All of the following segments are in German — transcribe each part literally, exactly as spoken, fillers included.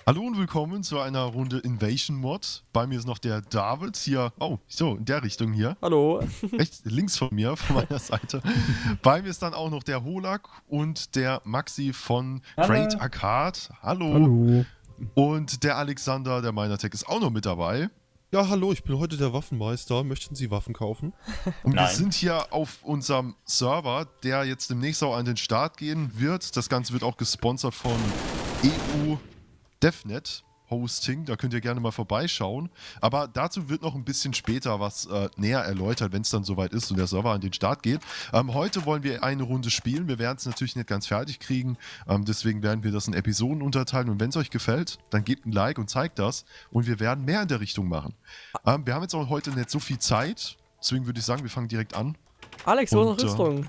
Hallo und willkommen zu einer Runde Invasion Mod. Bei mir ist noch der David hier. Oh, so, in der Richtung hier. Hallo. Rechts, links von mir, von meiner Seite. Bei mir ist dann auch noch der Holak und der Maxi von Great Hallo. Arcade. Hallo. Hallo. Und der Alexander, der Meinertech, ist auch noch mit dabei. Ja, hallo, ich bin heute der Waffenmeister. Möchten Sie Waffen kaufen? Und wir Nein. sind hier auf unserem Server, der jetzt demnächst auch an den Start gehen wird. Das Ganze wird auch gesponsert von E U DevNet Hosting, da könnt ihr gerne mal vorbeischauen. Aber dazu wird noch ein bisschen später was äh, näher erläutert, wenn es dann soweit ist und der Server an den Start geht. Ähm, heute wollen wir eine Runde spielen. Wir werden es natürlich nicht ganz fertig kriegen. Ähm, deswegen werden wir das in Episoden unterteilen. Und wenn es euch gefällt, dann gebt ein Like und zeigt das. Und wir werden mehr in der Richtung machen. Ähm, wir haben jetzt auch heute nicht so viel Zeit. Deswegen würde ich sagen, wir fangen direkt an. Alex, wo ist noch Und, äh, Rüstung?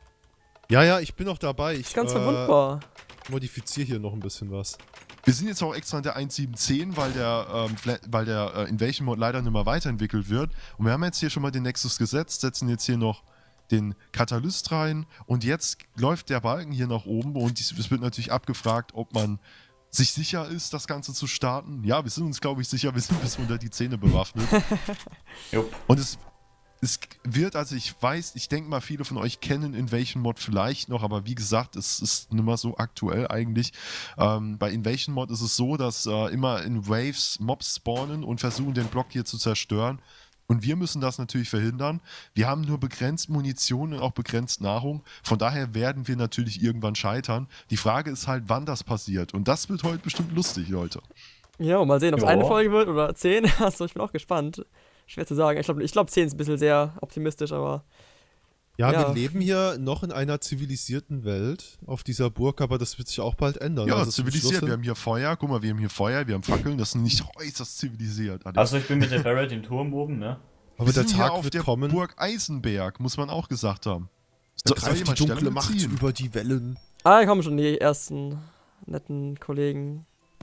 Ja, ja, ich bin noch dabei. Ich Ist ganz äh, verwundbar. modifiziere hier noch ein bisschen was. Wir sind jetzt auch extra in der eins Punkt sieben zehn, weil der, ähm, Fla- weil der äh, Invasion Mode leider nicht mehr weiterentwickelt wird. Und wir haben jetzt hier schon mal den Nexus gesetzt, setzen jetzt hier noch den Katalyst rein. Und jetzt läuft der Balken hier nach oben und dies- es wird natürlich abgefragt, ob man sich sicher ist, das Ganze zu starten. Ja, wir sind uns, glaube ich, sicher, wir sind bis unter die Zähne bewaffnet. Jupp. Und es, es wird, also ich weiß, ich denke mal, viele von euch kennen Invasion Mod vielleicht noch, aber wie gesagt, es ist nicht mehr so aktuell eigentlich. Ähm, bei Invasion Mod ist es so, dass äh, immer in Waves Mobs spawnen und versuchen, den Block hier zu zerstören. Und wir müssen das natürlich verhindern. Wir haben nur begrenzt Munition und auch begrenzt Nahrung. Von daher werden wir natürlich irgendwann scheitern. Die Frage ist halt, wann das passiert. Und das wird heute bestimmt lustig, Leute. Ja, mal sehen, ob es Ja. eine Folge wird oder zehn. Also ich bin auch gespannt. Schwer zu sagen. Ich glaube, ich glaub, zehn ist ein bisschen sehr optimistisch, aber Ja, Ja. wir leben hier noch in einer zivilisierten Welt auf dieser Burg, aber das wird sich auch bald ändern. Ja, Also zum zivilisiert. Schluss Wir hin- haben hier Feuer. Guck mal, wir haben hier Feuer, wir haben Fackeln. Das ist nicht äußerst zivilisiert. Alex. Also ich bin mit der Barrett im Turm oben, ne? Aber Wir der sind hier Tag auf wird der kommen, Burg Eisenberg, muss man auch gesagt haben. da So- soll greift die jemand dunkle Stellung Macht beziehen? über die Wellen. ah, da kommen schon die ersten netten Kollegen.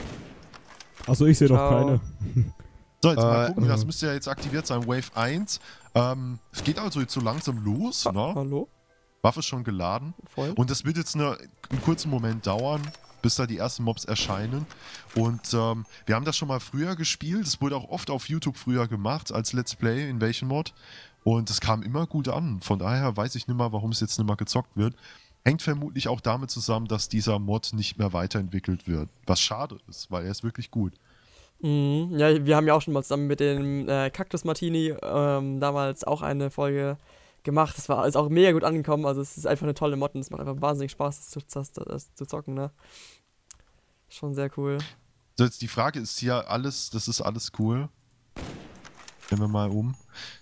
Achso, ich sehe doch Ciao. keine. So, jetzt mal Äh, gucken, das äh. müsste ja jetzt aktiviert sein, Wave eins. Ähm, es geht also jetzt so langsam los, Ah, ne? hallo? Waffe ist schon geladen. Voll. Und das wird jetzt eine, einen kurzen Moment dauern, bis da die ersten Mobs erscheinen. Und ähm, wir haben das schon mal früher gespielt. Es wurde auch oft auf YouTube früher gemacht als Let's Play Invasion Mod. Und es kam immer gut an. Von daher weiß ich nicht mal, warum es jetzt nicht mal gezockt wird. Hängt vermutlich auch damit zusammen, dass dieser Mod nicht mehr weiterentwickelt wird. Was schade ist, weil er ist wirklich gut. Mhm. Ja, wir haben ja auch schon mal zusammen mit dem äh, Cactus Martini ähm, damals auch eine Folge gemacht. Das war ist auch mega gut angekommen. Also es ist einfach eine tolle Mod und es macht einfach wahnsinnig Spaß, das zu, das, das zu zocken, ne? Schon sehr cool. So, jetzt die Frage ist hier alles, das ist alles cool. Gehen wir mal um.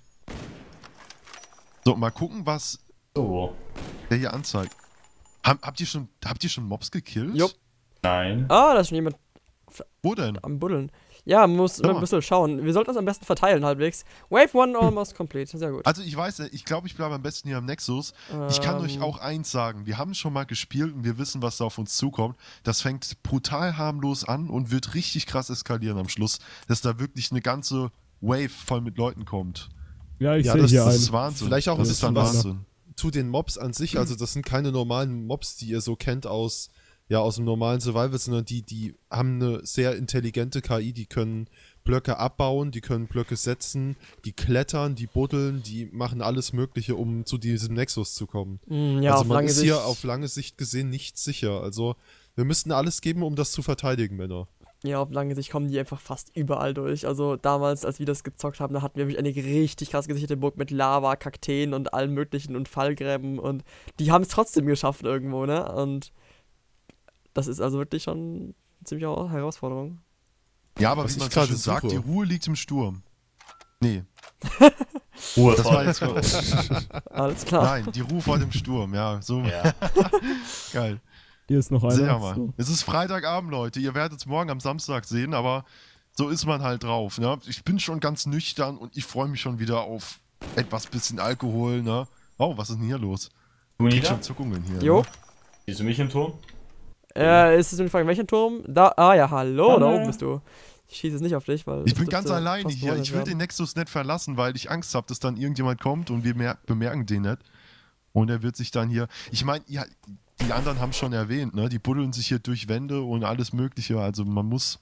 So, mal gucken, was So. der hier anzeigt. Hab, habt, ihr schon, habt ihr schon Mobs gekillt? Jupp. Nein. Ah, da ist schon jemand Wo denn? am Buddeln. Ja, man muss Sag mal. ein bisschen schauen. Wir sollten uns am besten verteilen halbwegs. Wave one almost complete. Sehr gut. Also ich weiß, ja, ich glaube, ich bleibe am besten hier am Nexus. Ich kann euch Ähm, auch eins sagen, wir haben schon mal gespielt und wir wissen, was da auf uns zukommt. Das fängt brutal harmlos an und wird richtig krass eskalieren am Schluss, dass da wirklich eine ganze Wave voll mit Leuten kommt. Ja, ich Ja, sehe das- hier Das einen. ist Wahnsinn. Vielleicht auch ein das ist dann bisschen was- Wahnsinn. Zu den Mobs an sich, also das sind keine normalen Mobs, die ihr so kennt aus, ja, aus dem normalen Survival, sondern die, die haben eine sehr intelligente K I, die können Blöcke abbauen, die können Blöcke setzen, die klettern, die buddeln, die machen alles Mögliche, um zu diesem Nexus zu kommen. mh, ja, also auf man lange ist Sicht. hier auf lange Sicht gesehen nicht sicher. Also wir müssten alles geben, um das zu verteidigen, Männer. Ja, auf lange Sicht kommen die einfach fast überall durch. Also damals, als wir das gezockt haben, da hatten wir wirklich eine richtig krass gesicherte Burg mit Lava, Kakteen und allem möglichen und Fallgräben und die haben es trotzdem geschafft irgendwo, ne? Und das ist also wirklich schon eine ziemliche Herausforderung. Ja, aber Was wie ich man so gerade schön sagt, die suche. Ruhe liegt im Sturm. Nee, Ruhe das vor. war jetzt... Alles klar. Nein, die Ruhe vor dem Sturm, ja, so Ja. geil. Hier ist noch Sehr einer. mal. So. Es ist Freitagabend, Leute. Ihr werdet es morgen am Samstag sehen, aber so ist man halt drauf. Ne? Ich bin schon ganz nüchtern und ich freue mich schon wieder auf etwas bisschen Alkohol. Ne? Oh, was ist denn hier los? Du Krieg nieder? schon Zuckungen hier. Jo. Ne? Siehst du mich im Turm? Äh, ist es nur die Frage, welchen Turm? Da, ah ja, hallo, da Hallo. oben bist du. Ich schieße jetzt nicht auf dich, weil... Ich das bin ganz dürfte alleine fast hier. woanders Ich will werden. den Nexus nicht verlassen, weil ich Angst habe, dass dann irgendjemand kommt und wir mer bemerken den nicht. Und er wird sich dann hier. Ich meine, ja, die anderen haben schon erwähnt, ne? Die buddeln sich hier durch Wände und alles Mögliche. Also man muss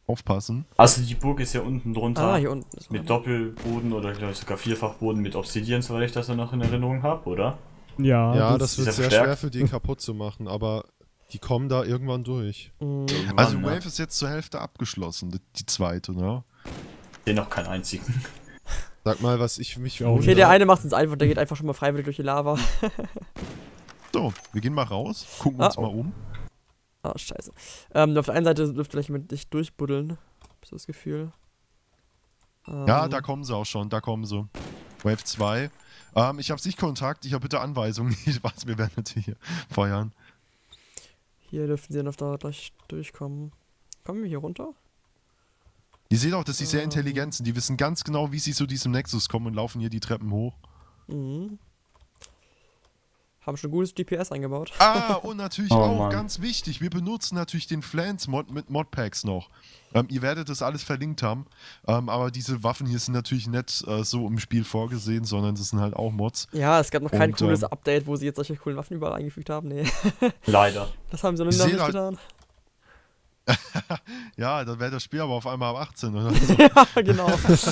aufpassen. Also die Burg ist ja unten drunter. Ah, hier unten ist Mit man. Doppelboden oder glaube ich sogar Vierfachboden mit Obsidian, soweit ich das ja noch in Erinnerung habe, oder? Ja, Ja, das, das wird ist sehr ja schwer verstärkt. für die kaputt zu machen, aber die kommen da irgendwann durch. Mhm. Irgendwann, Also ne? Wave ist jetzt zur Hälfte abgeschlossen, die, die zweite, ne? Ich sehe noch keinen einzigen. Sag mal, was ich mich Ja, okay, Okay, der eine macht es einfach, der geht einfach schon mal freiwillig durch die Lava. So, wir gehen mal raus, gucken Ah, uns oh. mal um. Ah, scheiße. Ähm, auf der einen Seite dürfte vielleicht mit dich durchbuddeln. Hab so das Gefühl. Ähm, Ja, da kommen sie auch schon, da kommen sie. Wave zwei. Ähm, ich habe Sichtkontakt, ich habe bitte Anweisungen. Ich weiß, wir werden natürlich hier feuern. Hier dürften sie dann auf da gleich durchkommen. Kommen wir hier runter? Ihr seht auch, dass sie sehr Ähm. intelligent sind. Die wissen ganz genau, wie sie zu diesem Nexus kommen und laufen hier die Treppen hoch. Mhm. Haben schon gutes G P S eingebaut. Ah, und natürlich Oh, auch Mann. ganz wichtig, wir benutzen natürlich den Flans-Mod mit Modpacks noch. Ähm, ihr werdet das alles verlinkt haben, ähm, aber diese Waffen hier sind natürlich nicht äh, so im Spiel vorgesehen, sondern das sind halt auch Mods. Ja, es gab noch kein Und, cooles ähm, Update, wo sie jetzt solche coolen Waffen überall eingefügt haben. Nee, Leider. das haben sie noch Ich nicht seh da- getan. Ja, dann wäre das Spiel aber auf einmal ab achtzehn oder so. Ja, genau.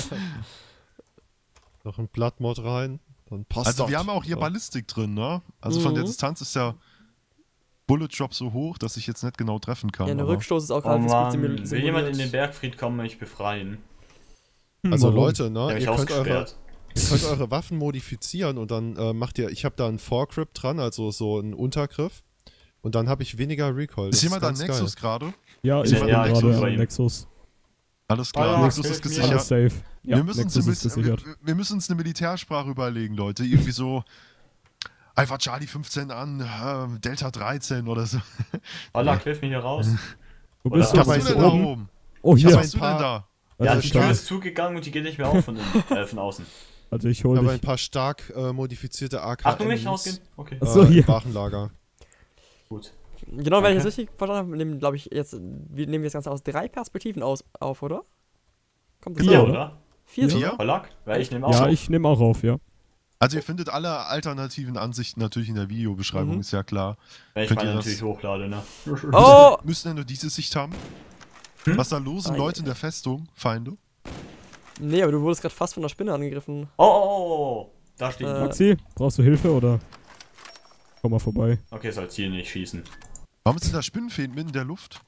Noch ein Blattmod rein, dann passt Also das. wir haben auch hier Ja. Ballistik drin, ne? Also von der Mhm. Distanz ist der Bullet Drop so hoch, dass ich jetzt nicht genau treffen kann. Ja, der aber- Rückstoß ist auch Oh halbwegs gut Mann, simul- will jemand in den simuliert. Bergfried kommen und mich befreien? Also Warum? Leute, Der ne, hat mich ihr könnt, eure, ausgesperrt. ihr könnt eure Waffen modifizieren und dann äh, macht ihr, ich habe da einen Foregrip dran, also so einen Untergriff. Und dann habe ich weniger Recoil. Ist Das jemand an ganz geil. Nexus gerade? Ja, ich Ja, bin ja, ich gerade bin bei am ihm. Nexus. Alles klar, Ah ja, Nexus hilf ist mir. gesichert. Alles safe. Ja, wir, müssen uns Nexus eine, ist gesichert. wir, wir müssen uns eine Militärsprache überlegen, Leute. Irgendwie so einfach Charlie fünfzehn an, äh, Delta dreizehn oder so. Balak, hilf mir hier raus. Wo Oder- bist du? Was Aber machst ich du denn da oben- oben? Oh, Ich hier. hab Was machst du denn paar- da? Ja, Also, die Tür stark. ist zugegangen und die geht nicht mehr auf von, innen, äh, von außen. Also ich Ich hol habe ein dich. paar stark äh, modifizierte A K Achtung, nicht Ms, rausgehen. Okay, Ach so, äh, hier. im Waffenlager. gut. Genau, wenn ich Danke. das richtig verstanden habe, nehmen, glaube ich, jetzt, wir nehmen das Ganze aus drei Perspektiven aus, auf, oder? Kommt das Vier, so? oder? oder? Vier Vier? sogar? Balak? Weil ich nehme auch Ja, auf. ich nehme auch auf, ja. Also ihr findet alle alternativen Ansichten natürlich in der Videobeschreibung, Mhm. ist ja klar. Wenn ich Könnt meine ihr das- natürlich hochlade, ne? Oh! Müssen ja nur diese Sicht haben. Hm? Was da los sind, Ah, Leute ja. in der Festung, Feinde? Nee, aber du wurdest gerade fast von der Spinne angegriffen. Oh, oh, oh, oh. Da steht Äh, die. Maxi, brauchst du Hilfe oder? Komm mal vorbei. Okay, soll Ziel nicht schießen. Warum sind da Spinnenfäden mitten in der Luft?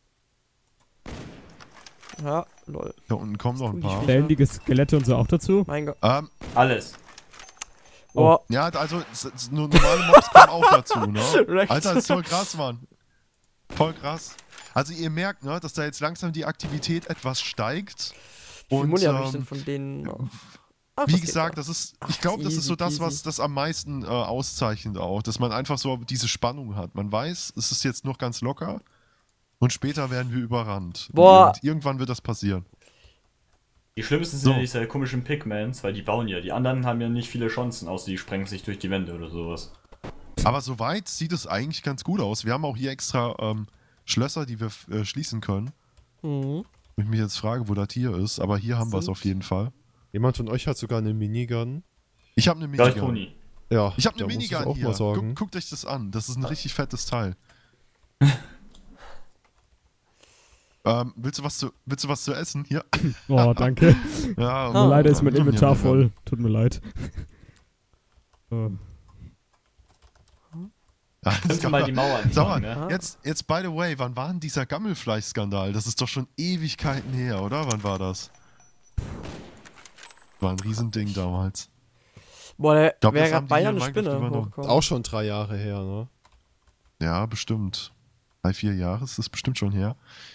Ja, lol. Da unten kommen noch ein Ui, paar. wie- Zählen die Skelette und so auch dazu? Mein Gott. Ähm, Alles. Oh, ja, also s- s- nur normale Mobs kommen auch dazu, ne? Recht. Alter, das ist voll krass, Mann. Voll krass. Also ihr merkt, ne, dass da jetzt langsam die Aktivität etwas steigt. wie viel Und Muni habe ich denn ähm, von denen noch? Ach, wie das geht gesagt, ja. das ist, Ach, ich glaube, das ist easy so das, was peasy. das am meisten äh, auszeichnet auch, dass man einfach so diese Spannung hat. Man weiß, es ist jetzt noch ganz locker und später werden wir überrannt. Boah. Und irgendwann wird das passieren. Die schlimmsten sind So. ja diese komischen Pigmans, weil die bauen ja. Die anderen haben ja nicht viele Chancen, außer die sprengen sich durch die Wände oder sowas. Aber soweit sieht es eigentlich ganz gut aus. Wir haben auch hier extra ähm, Schlösser, die wir äh, schließen können. Mhm. Wenn ich mich jetzt frage, wo das hier ist, aber hier haben wir es Sind- auf jeden Fall. Jemand von euch hat sogar eine Minigun. Ich habe eine Ja, ich Minigun. Toni. Ja, Ich habe da eine muss ich Minigun auch hier. mal sagen. Guck, guckt euch das an. Das ist ein richtig fettes Teil. ähm, willst du was zu, willst du was zu essen? Hier. Oh, danke. Ja, Ah. Leider ist mein ja, Inventar ja. voll. Tut mir leid. Äh, Ja, das Kannst du kann mal man- die Mauer Sag mal, anfangen, ne? jetzt, jetzt by the way, wann war denn dieser Gammelfleischskandal? Das ist doch schon Ewigkeiten her, oder? Wann war das? War ein Riesending damals. Boah, der glaub, wäre das gerade haben die beinahe hier eine in Minecraft Spinne übernommen. hochgekommen. Auch schon drei Jahre her, ne? Ja, bestimmt. Drei, vier Jahre ist das bestimmt schon her.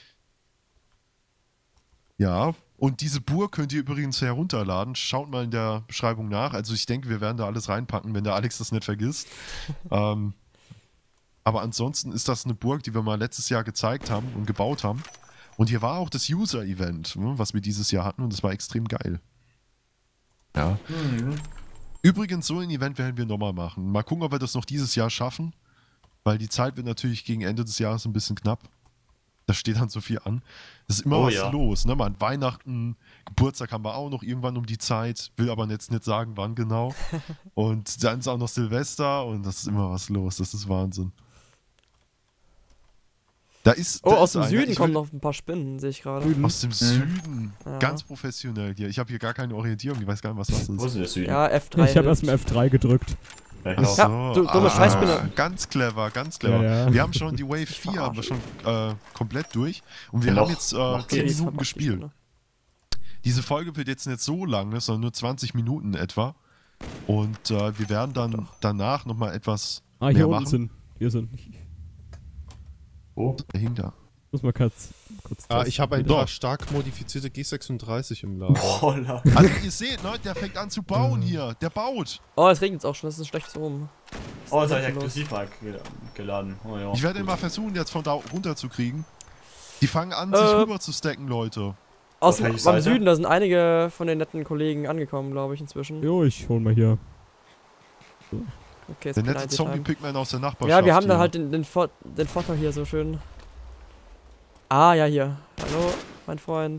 Ja, und diese Burg könnt ihr übrigens herunterladen. Schaut mal in der Beschreibung nach. Also ich denke, wir werden da alles reinpacken, wenn der Alex das nicht vergisst. ähm, aber ansonsten ist das eine Burg, die wir mal letztes Jahr gezeigt haben und gebaut haben. Und hier war auch das User-Event, ne, was wir dieses Jahr hatten und das war extrem geil. Ja. Mhm. Übrigens, so ein Event werden wir nochmal machen. Mal gucken, ob wir das noch dieses Jahr schaffen, weil die Zeit wird natürlich gegen Ende des Jahres ein bisschen knapp. Da steht dann so viel an. Es ist immer Oh was ja. los, ne? Man, Weihnachten, Geburtstag haben wir auch noch irgendwann um die Zeit, will aber jetzt nicht sagen, wann genau. Und dann ist auch noch Silvester und das ist immer was los. Das ist Wahnsinn. Da ist. Oh, da aus ist dem einer. Süden Ich kommen will- noch ein paar Spinnen, sehe ich gerade. Süden. Aus dem Süden. Ja. Ganz professionell hier. Ich habe hier gar keine Orientierung. Ich weiß gar nicht, was das Wo ist. ist der Süden? Ja, F drei. Ich habe hilft. erstmal F drei gedrückt. Ja, Ach genau. so. Ja, du dumme Scheißspinne. Ganz clever, ganz clever. Ja, ja. Wir haben schon die Wave vier haben wir schon äh, komplett durch. Und wir Noch- haben jetzt äh, noch zehn geht's. Minuten gespielt. Diese Folge wird jetzt nicht so lang, ne, sondern nur zwanzig Minuten etwa. Und äh, wir werden dann danach nochmal etwas Ah, hier mehr unten machen. sind. Hier sind. Ich Wo? Dahinter. muss mal kurz. kurz Ah, testen. ich habe ein Wieder. paar stark modifizierte G sechsunddreißig im Lager. Holla. Also ihr seht, ne, der fängt an zu bauen hier. Der baut. Oh, es regnet auch schon, das ist ein schlechtes Omen. Oh, jetzt habe ich Los. Exklusivmark ge geladen. Oh, ja. Ich werde ihn mal versuchen, jetzt von da runter zu kriegen. Die fangen an, Äh. sich rüber zu stacken, Leute. Aus Auf dem, welche beim Seite? Süden, da sind einige von den netten Kollegen angekommen, glaube ich, inzwischen. Jo, ich hol mal hier. Okay, jetzt Der bin nette ich Time. Zombie-Pigman aus der Nachbarschaft. Ja, wir haben da hier. halt den, den, Vor den Vorteil hier so schön. Ah, ja, hier. Hallo, mein Freund.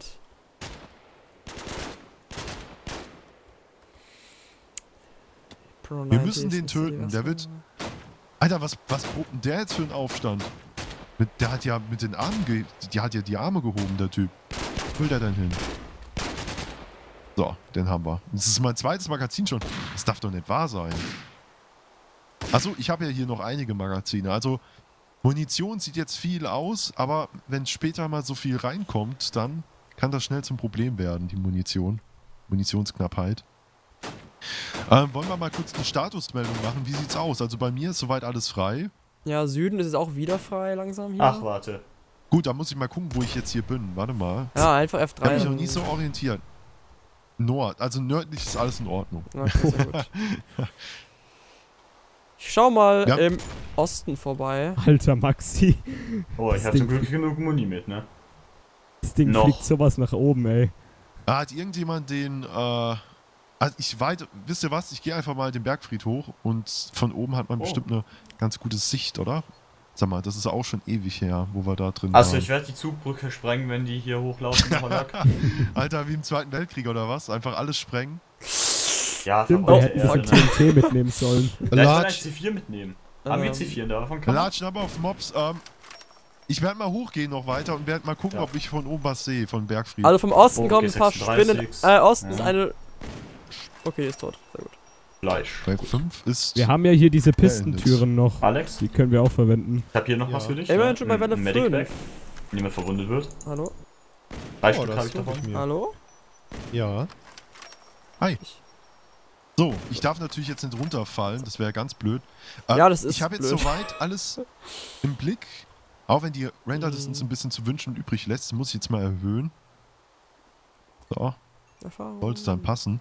Pro Wir müssen neunzig, den ist das die töten, der wird- Version? Alter, was, was probt denn der jetzt für einen Aufstand? Mit, der hat ja mit den Armen, ge die hat ja die Arme gehoben, der Typ. Wo will der denn hin? So, den haben wir. Das ist mein zweites Magazin schon. Das darf doch nicht wahr sein. Achso, ich habe ja hier noch einige Magazine. Also, Munition sieht jetzt viel aus, aber wenn später mal so viel reinkommt, dann kann das schnell zum Problem werden, die Munition. Munitionsknappheit. Ähm, wollen wir mal kurz eine Statusmeldung machen? Wie sieht's aus? Also bei mir ist soweit alles frei. Ja, Süden ist es auch wieder frei langsam hier. Ach, warte. Gut, da muss ich mal gucken, wo ich jetzt hier bin. Warte mal. Ja, einfach F Ich habe drei. mich noch dann- nie so orientiert. Nord, also nördlich ist alles in Ordnung. Okay, sehr gut. Ich schau mal Ja. im Osten vorbei. Alter Maxi. Oh, ich Das habe zum Ding- Glück genug Muni mit, ne? Das Ding Noch. fliegt sowas nach oben, ey. Ah, hat irgendjemand den, äh, also ich weit, wisst ihr was, ich gehe einfach mal den Bergfried hoch und von oben hat man Oh. bestimmt eine ganz gute Sicht, oder? Sag mal, das ist auch schon ewig her, wo wir da drin Also waren. ich werde die Zugbrücke sprengen, wenn die hier hochlaufen. Hollack. Alter, wie im Zweiten Weltkrieg oder was? Einfach alles sprengen. Ja, Stimmt, verbrannte wir hätten Erde, von ne? T N T mitnehmen sollen. Ja, ich will ein Large, C vier mitnehmen. Haben wir Ähm, C vier davon? Kann man? Latschen aber auf Mobs, ähm, ich werde mal hochgehen noch weiter und werde mal gucken, Ja. ob ich von oben was sehe, von Bergfried. Also vom Osten Oh, kommen ein paar G sechsunddreißig. Spinnen. Äh, Osten Ja. ist eine. Okay, ist tot. Sehr gut. Fleisch. Bei fünf ist... Wir haben ja hier diese Pistentüren noch. Alex, Die können wir auch verwenden. ich habe hier noch Ja. was für dich. Immerhin ne? schon bei Ein- Welle ein Medic-Bag. fünf. Niemand verwundet wird. Hallo? Drei oh, Stück habe das ich hol davon. ich mir. Hallo? Ja. So, ich darf natürlich jetzt nicht runterfallen, das wäre ganz blöd. Äh, Ja, das ist Ich habe jetzt blöd. soweit alles im Blick. Auch wenn die Render-Distance Mhm. ein bisschen zu wünschen übrig lässt, muss ich jetzt mal erhöhen. So, Erfahrung. sollte dann passen.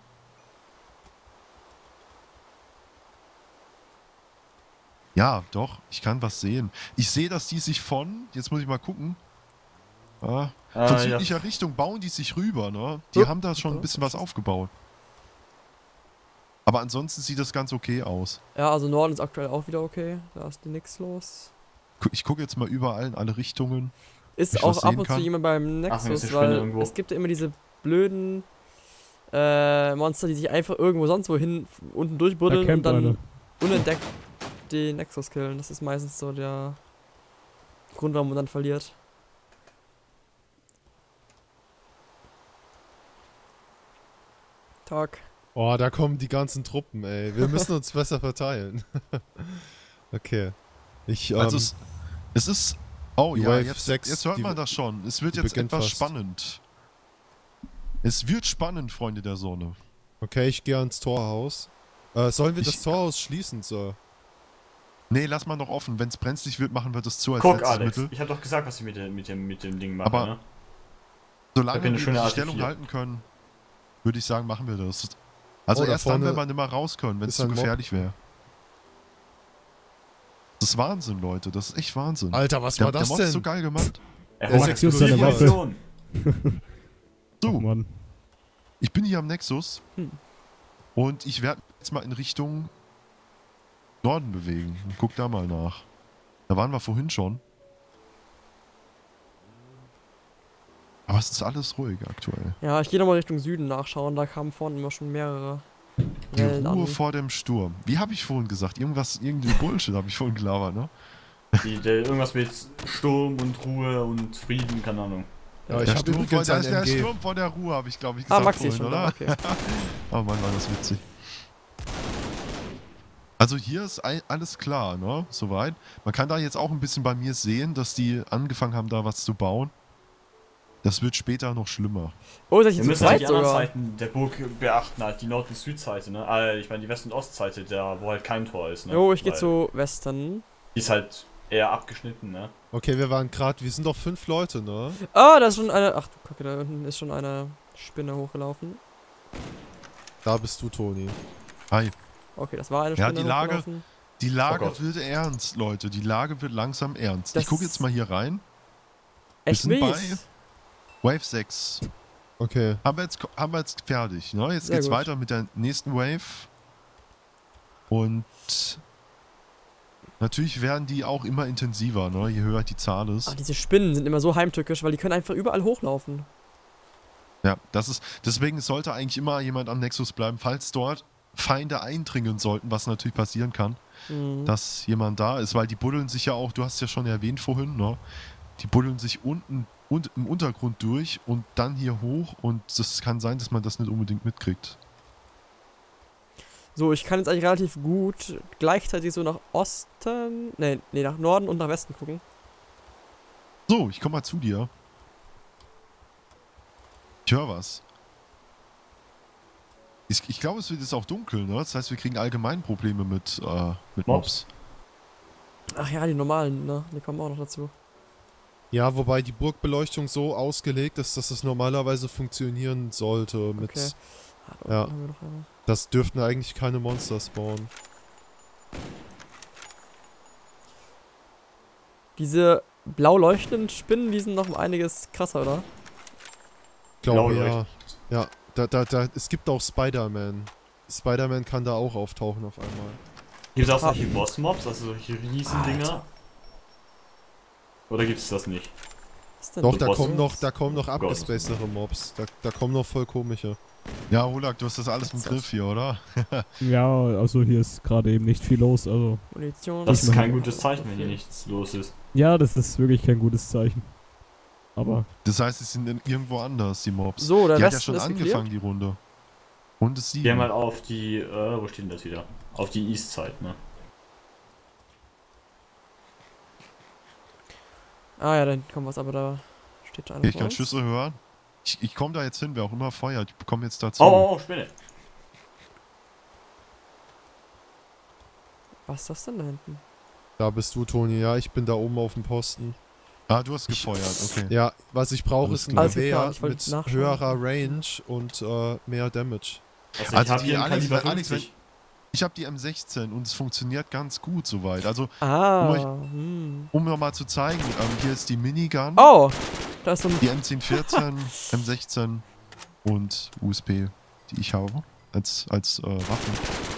Ja, doch, ich kann was sehen. Ich sehe, dass die sich von, jetzt muss ich mal gucken, ah, von Ah, ja. südlicher Richtung bauen die sich rüber, ne? Die Ja. haben da schon ein bisschen was aufgebaut. Aber ansonsten sieht das ganz okay aus. Ja, also Norden ist aktuell auch wieder okay. Da ist nix los. Gu- Ich gucke jetzt mal überall in alle Richtungen. Ist Ich auch was ab sehen und zu kann. jemand beim Ach, hier ist Nexus, eine Spinne weil irgendwo. es gibt ja immer diese blöden äh, Monster, die sich einfach irgendwo sonst wohin unten Da durchbuddeln und campt dann einer. unentdeckt den Nexus killen. Das ist meistens so der Grund, warum man dann verliert. Tag. Oh, da kommen die ganzen Truppen, ey. Wir müssen uns besser verteilen. Okay. Ich, ähm, Also es, es ist... Oh die ja, Wave jetzt, sechs, jetzt hört die- man das schon. Es wird die jetzt beginnt etwas fast. spannend. Es wird spannend, Freunde der Sonne. okay, ich gehe ans Torhaus. Äh, sollen wir Ich- das Torhaus schließen, Sir? Nee, lass mal noch offen. Wenn es brenzlig wird, machen wir das zu als Guck, letztes Alex, Mittel. ich habe doch gesagt, was ich mit, dem- mit, dem, mit dem Ding mache. Aber- ne? Solange Ich hab hier eine wir schöne die A T Stellung vier. halten können, würde ich sagen, machen wir das. Also Oh, da erst dann, vorne wenn wir nicht mehr raus können, wenn es ist zu ein Mob. gefährlich wäre. Das ist Wahnsinn, Leute. Das ist echt Wahnsinn. Alter, was der, war der das Mod ist denn? so geil gemacht. Er Der holt Sechs ist eine Waffe. Munition. So, Oh Mann. ich bin hier am Nexus Hm. und ich werde jetzt mal in Richtung Norden bewegen. Guck da mal nach. Da waren wir vorhin schon. Aber es ist alles ruhig aktuell. Ja, ich gehe nochmal Richtung Süden nachschauen. Da kamen vorne immer schon mehrere Die Wellen Ruhe an. vor dem Sturm. Wie habe ich vorhin gesagt? Irgendwas, irgendwie Bullshit habe ich vorhin gelabert, ne? Die, der, irgendwas mit Sturm und Ruhe und Frieden, keine Ahnung. Ja, ich Der habe Sturm, von, übrigens der, ein ist der M G. Sturm von der Ruhe, habe ich glaube ich Ah, gesagt Maxi ist vorhin, schon da, oder? okay. Oh Mann, war das witzig. Also hier ist ei- alles klar, ne? Soweit. Man kann da jetzt auch ein bisschen bei mir sehen, dass die angefangen haben, da was zu bauen. Das wird später noch schlimmer. Oh, seid ihr Wir zu müssen halt zweit die anderen sogar? Seiten der Burg beachten, halt die Nord- und Südseite, ne? Äh, ich meine die West- und Ostseite, da wo halt kein Tor ist, ne? Oh, ich gehe Weil zu Westen. Die ist halt eher abgeschnitten, ne? Okay, wir waren gerade, wir sind doch fünf Leute, ne? Ah, da ist schon eine. Ach du Kacke, da unten ist schon eine Spinne hochgelaufen. Da bist du, Toni. Hi. Okay, das war eine Ja, Spinne die Lage- hochgelaufen. Die Lage Oh Gott. wird ernst, Leute. Die Lage wird langsam ernst. Das- Ich gucke jetzt mal hier rein. Echt sind bei- mies. Wave sechs. Okay. Haben wir jetzt, haben wir jetzt fertig, ne? Jetzt Sehr geht's gut. weiter mit der nächsten Wave. Und natürlich werden die auch immer intensiver, ne? Je höher die Zahl ist. Ah, diese Spinnen sind immer so heimtückisch, weil die können einfach überall hochlaufen. Ja, das ist. Deswegen sollte eigentlich immer jemand am Nexus bleiben, falls dort Feinde eindringen sollten, was natürlich passieren kann, Mhm. dass jemand da ist, weil die buddeln sich ja auch, du hast es ja schon erwähnt vorhin, ne? Die buddeln sich unten und im Untergrund durch und dann hier hoch und das kann sein, dass man das nicht unbedingt mitkriegt. So, ich kann jetzt eigentlich relativ gut gleichzeitig so nach Osten, nee, nee, nach Norden und nach Westen gucken. So, ich komm mal zu dir. Ich höre was. Ich, ich glaube, es wird jetzt auch dunkel, ne? Das heißt, wir kriegen allgemein Probleme mit, äh, mit Mobs. Mobs. Ach ja, die normalen, ne? Die kommen auch noch dazu. Ja, wobei die Burgbeleuchtung so ausgelegt ist, dass es normalerweise funktionieren sollte. Mit, Okay. Ah, da Ja. unten haben wir noch eine. Das dürften eigentlich keine Monster spawnen. Diese blau leuchtenden Spinnen, die sind noch um einiges krasser, oder? Glaube Blau ja. Ja, da, da, da, es gibt auch Spider-Man. Spider-Man kann da auch auftauchen auf einmal. Gibt es auch Ah. solche Boss-Mobs, also solche Riesendinger? Alter. Oder gibt es das nicht? Was ist denn Doch, das? da Boss- kommen noch, da kommen noch Gott. abgespacedere Mobs. Da, da kommen noch voll komische. Ja, Holak, du hast das alles im Griff hier, oder? Ja, also hier ist gerade eben nicht viel los, also. Munition. Das ist meine- kein gutes Zeichen, wenn hier nichts los ist. Ja, das ist wirklich kein gutes Zeichen. Aber Das heißt, sie sind in- irgendwo anders, die Mobs. So, der die hat ja Westen schon ist angefangen, geklärt. die Runde. Und es Die haben sieben. halt auf die, äh, wo steht denn das wieder? Auf die East-Side, ne? Ah ja, dann kommt was, aber da steht einer. Okay, ich vor kann uns. Schüsse hören. Ich, ich komme da jetzt hin, wer auch immer feuert. Ich komme jetzt dazu. Oh, oh, oh, Spinne! Was ist das denn da hinten? Da bist du, Toni. Ja, ich bin da oben auf dem Posten. Ah, du hast gefeuert, okay. Ja, was ich brauche, Alles ist ein klar. Alles klar, Gewehr ich wollte mit nachschauen. höherer Range und äh, mehr Damage. Also, ich Also hab die hier einen Alex- Kaliber Alex, fünfzig. Ich habe die M sechzehn und es funktioniert ganz gut soweit. Also, Ah, Um euch- hm. um mir mal zu zeigen, ähm, hier ist die Minigun, Oh, da ist so ein... die M zehn vierzehn, M sechzehn und U S P, die ich habe als, als äh, Waffen.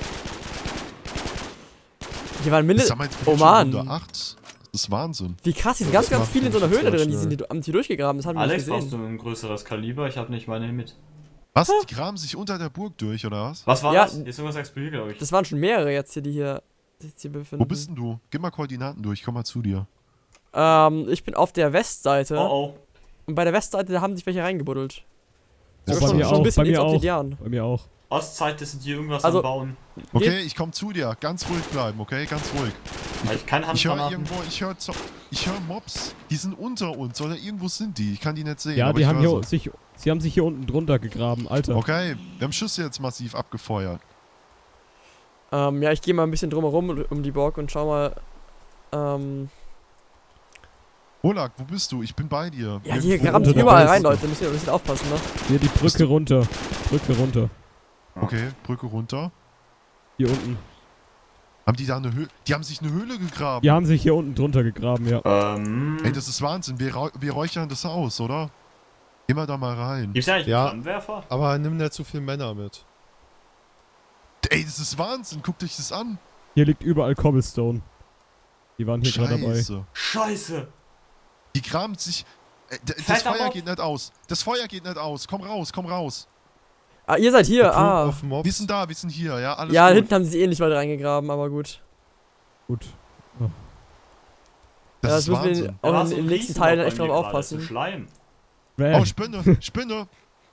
Hier waren Ich mindestens... sag mal, jetzt bin Oh ich schon Mann. Runde acht. Das ist Wahnsinn. Wie krass, die sind Ja, ganz, das ganz macht viele in so einer mich Höhle voll drin, die schnell. sind die, haben sich durchgegraben, das haben wir Alex, nicht brauchst du gesehen. ein größeres Kaliber? Ich habe nicht meine mit. Was? Die graben sich unter der Burg durch, oder was? Was war Ja, das? Hier ist irgendwas explodiert, glaube ich. Das waren schon mehrere jetzt hier, die hier sich hier befinden. Wo bist denn du? Gib mal Koordinaten durch, komm mal zu dir. Ähm, ich bin auf der Westseite. Oh, oh. Und bei der Westseite, da haben sich welche reingebuddelt. Ja, Sogar bei schon, mir schon ein auch, bisschen bei ins mir auch. Obsidian. bei mir auch. Ostseite sind hier irgendwas Also- am Bauen. Okay, ich komm zu dir. Ganz ruhig bleiben, okay? Ganz ruhig. Weil ich keine Hand Ich höre dran irgendwo, ich höre ich hör Mobs, die sind unter uns oder irgendwo sind die. Ich kann die nicht sehen. Ja, aber die ich haben höre hier sich, sie haben sich hier unten drunter gegraben, Alter. sie. Okay, wir haben Schüsse jetzt massiv abgefeuert. Ähm, ja, ich gehe mal ein bisschen drumherum um die Burg und schau mal. Ähm, Olak, wo bist du? Ich bin bei dir. ja, die Irgendwo. graben sich unter der überall Weste. rein, Leute. Müsst ihr ein bisschen aufpassen, ne? Hier die Brücke runter. Brücke runter. Okay, Brücke runter. Hier unten. Haben die da eine Höhle? Die haben sich eine Höhle gegraben. Die haben sich hier unten drunter gegraben, ja. Ähm. Ey, das ist Wahnsinn. Wir, rau- wir räuchern das aus, oder? Geh mal da mal rein. Gibt's ja eigentlich Ja. einen Flammenwerfer? Aber nimm nicht zu viel Männer mit. Ey, das ist Wahnsinn. Guckt euch das an. Hier liegt überall Cobblestone. Die waren hier gerade dabei. Scheiße. Scheiße! Die graben sich... Ey, d- das Fetter Feuer Mob. geht nicht aus. Das Feuer geht nicht aus. Komm raus, komm raus. Ah, ihr seid hier, Group ah. of Mobs. Wir sind da, wir sind hier, ja? Alles Ja, gut. hinten haben sie sich eh nicht weit reingegraben, aber gut. Gut. Ja, das ist müssen wir Wahnsinn. Da auch war in so ein den nächsten Riesenloch Teilen bei echt mir drauf gerade, aufpassen. so Schleim. Bäh. Oh, Spinne, Spinne.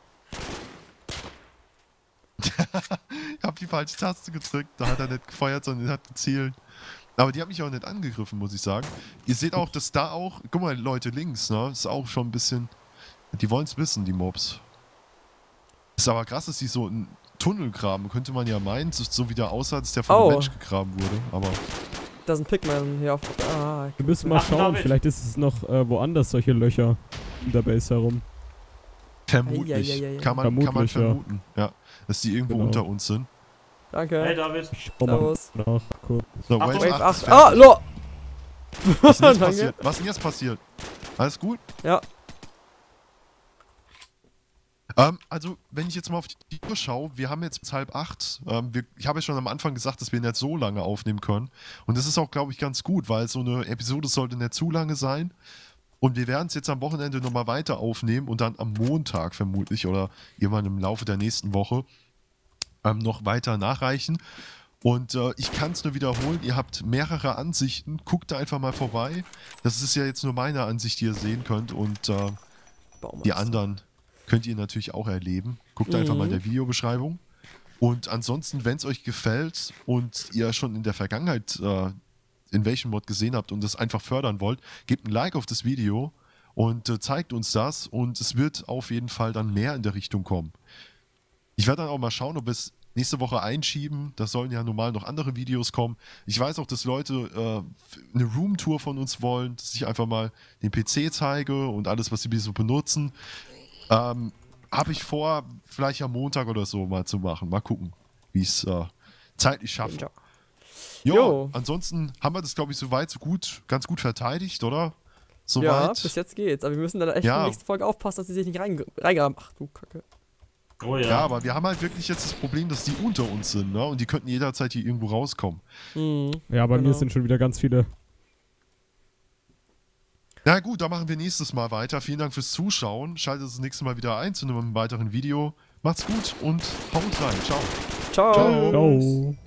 Ich hab die falsche Taste gedrückt. Da hat er nicht gefeuert, sondern hat gezielt. Aber die haben mich auch nicht angegriffen, muss ich sagen. Ihr seht auch, dass da auch... Guck mal, Leute, links, ne? Ist auch schon ein bisschen... Die wollen es wissen, die Mobs. Ist aber krass, dass die so einen Tunnel graben. Könnte man ja meinen, so so wie der aussah, dass der von einem Oh. Mensch gegraben wurde. Aber... Da sind Pigmen hier auf. Ah, Wir müssen mal Ach, schauen, David. vielleicht ist es noch äh, woanders solche Löcher in der Base herum. Vermutlich. Eieieiei. Kann man, kann man Vermutlich, ja. vermuten. Ja. Dass die irgendwo Genau. unter uns sind. danke. Hey David. Ich schau mal Servus. nach, kurz. So, Achtung, Wave Wave acht ist acht. Ah, fertig. lo! Was ist denn jetzt Danke. passiert? Was ist denn jetzt passiert? Alles gut? Ja. Ähm, also, wenn ich jetzt mal auf die Uhr schaue, wir haben jetzt bis halb acht. Ähm, wir, ich habe ja schon am Anfang gesagt, dass wir nicht so lange aufnehmen können. Und das ist auch, glaube ich, ganz gut, weil so eine Episode sollte nicht zu lange sein. Und wir werden es jetzt am Wochenende nochmal weiter aufnehmen und dann am Montag vermutlich oder irgendwann im Laufe der nächsten Woche ähm, noch weiter nachreichen. Und äh, ich kann es nur wiederholen, ihr habt mehrere Ansichten, guckt da einfach mal vorbei. Das ist ja jetzt nur meine Ansicht, die ihr sehen könnt und äh, die anderen könnt ihr natürlich auch erleben. Guckt Mhm. einfach mal in der Videobeschreibung. Und ansonsten, wenn es euch gefällt und ihr schon in der Vergangenheit äh, Invasion Mod gesehen habt und das einfach fördern wollt, gebt ein Like auf das Video und äh, zeigt uns das und es wird auf jeden Fall dann mehr in der Richtung kommen. Ich werde dann auch mal schauen, ob wir es nächste Woche einschieben. Da sollen ja normal noch andere Videos kommen. Ich weiß auch, dass Leute äh, eine Roomtour von uns wollen, dass ich einfach mal den P C zeige und alles, was sie so benutzen. Ähm, habe ich vor, vielleicht am Montag oder so mal zu machen. Mal gucken, wie ich es äh, zeitlich schaffe. Ja. Jo, Jo. ansonsten haben wir das, glaube ich, soweit so gut, ganz gut verteidigt, oder? Ja, Soweit. bis jetzt geht's. Aber wir müssen dann echt Ja. in der nächsten Folge aufpassen, dass sie sich nicht rein, reingraben. Ach du Kacke. Oh ja. Ja, aber wir haben halt wirklich jetzt das Problem, dass die unter uns sind, ne? Und die könnten jederzeit hier irgendwo rauskommen. Hm. Ja, bei Genau. mir sind schon wieder ganz viele. Na gut, da machen wir nächstes Mal weiter. Vielen Dank fürs Zuschauen. Schaltet das nächste Mal wieder ein zu einem weiteren Video. Macht's gut und haut rein. Ciao. Ciao. Ciao. Ciao.